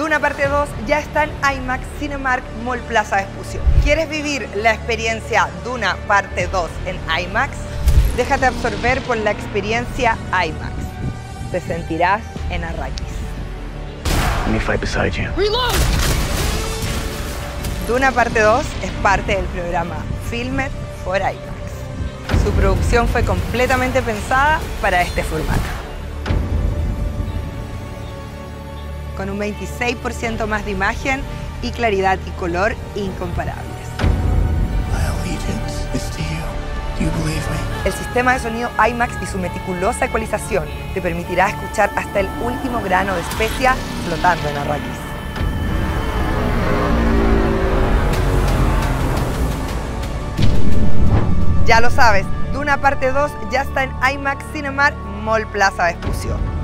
Duna parte 2 ya está en IMAX Cinemark Mall Plaza Vespucio. ¿Quieres vivir la experiencia Duna parte 2 en IMAX? Déjate absorber por la experiencia IMAX. Te sentirás en Arrakis. Let me fight beside you. Reload! Duna parte 2 es parte del programa Filmed for IMAX. Su producción fue completamente pensada para este formato. Con un 26% más de imagen y claridad y color incomparables. My allegiance is to you. Do you believe me? El sistema de sonido IMAX y su meticulosa ecualización te permitirá escuchar hasta el último grano de especia flotando en Arrakis. Ya lo sabes, Duna parte 2 ya está en IMAX Cinemark Mall Plaza Vespucio.